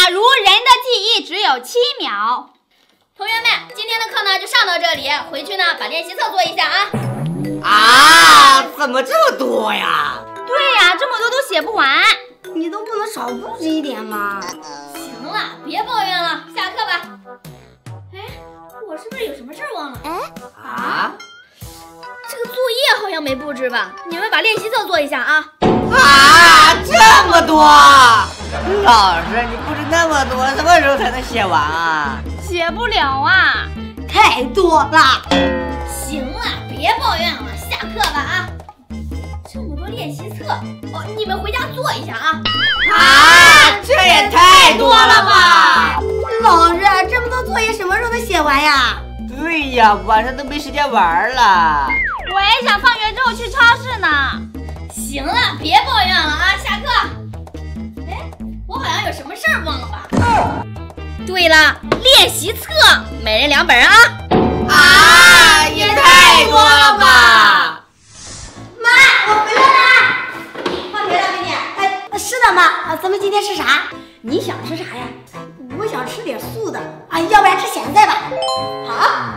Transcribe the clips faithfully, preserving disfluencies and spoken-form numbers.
如人的记忆只有七秒。 同学们，今天的课呢就上到这里，回去呢把练习册做一下啊。 啊，怎么这么多呀？ 对呀，这么多都写不完， 你都不能少布置一点吗？ 行了，别抱怨了，下课吧。哎，我是不是有什么事儿忘了？ 哎， 啊？ 这个作业好像没布置吧？你们把练习册做一下啊。 啊，这么多！老师，你布置那么多，什么时候才能写完啊？ 写不了啊， 太多了。 行了，别抱怨了，下课吧啊！这么多练习册，哦，你们回家做一下啊！ 啊，这也太多了吧！ 老师，这么多作业什么时候能写完呀？ 对呀，晚上都没时间玩了。 我也想放学之后去超市呢。 行了，别抱怨了啊，下课。哎，我好像有什么事儿忘了吧？对了，练习册每人两本啊！ 啊，也太多了吧！ 妈，我回来了。放学了，给你。哎，是的，妈。啊，咱们今天吃啥？你想吃啥呀？我想吃点素的。啊，要不然吃咸菜吧。好。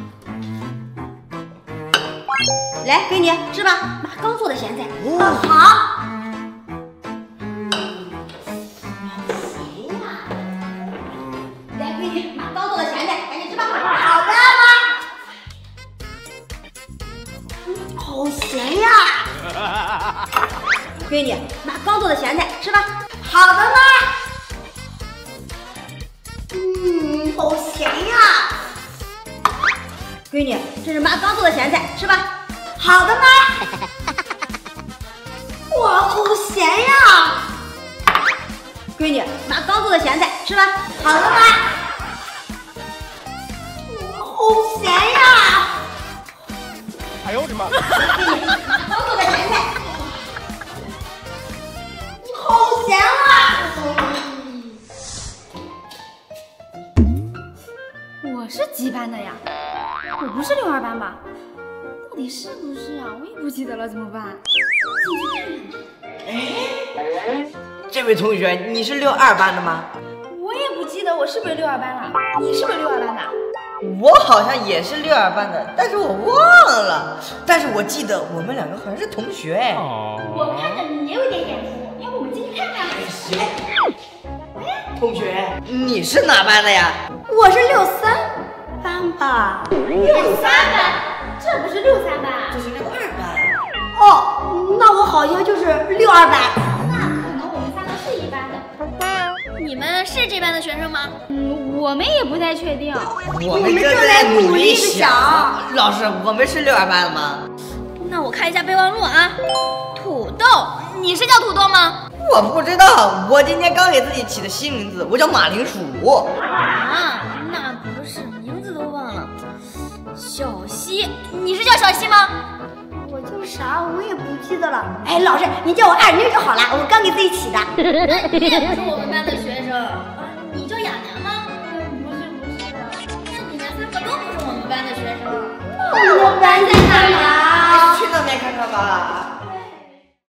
来，给你吃吧，妈刚做的咸菜。哦，好。行呀。来，给你妈刚做的咸菜，赶紧吃吧。好的，妈。嗯，好咸呀！给你妈刚做的咸菜，吃吧。好的，妈。嗯，好咸呀！给你，这是妈刚做的咸菜，吃吧。好的，妈。哇，好咸呀！给你，妈刚做的咸菜，吃吧。好的，妈。哇，好咸呀！ 哎呦我的妈！ 给你，妈刚做的咸菜。好咸啊！ 我是几班的呀？我不是六二班吧？到底是不是啊？我也不记得了，怎么办？ 哎，这位同学，你是六二班的吗？ 我也不记得我是不是六二班了。你是不是六二班的？ 我好像也是六二班的，但是我忘了。但是我记得我们两个好像是同学哎。 我看着你也有点眼熟，要不我们进去看看？ 行。同学，你是哪班的呀？ 我是六三班吧。 六三班？这不是六三班啊？ 这是六二班。 哦，那我好像就是六二班。 那可能我们三个是一班的。 你们是这班的学生吗？ 嗯，我们也不太确定。 我们正在努力想。老师，我们是六二班的吗？ 那我看一下备忘录啊。土豆，你是叫土豆吗？ 我不知道，我今天刚给自己起的新名字，我叫马铃薯。 啊，那不是，名字都忘了。小西，你是叫小西吗？ 我叫啥我也不记得了。哎，老师，你叫我二妮就好了，我刚给自己起的。 你也不是我们班的学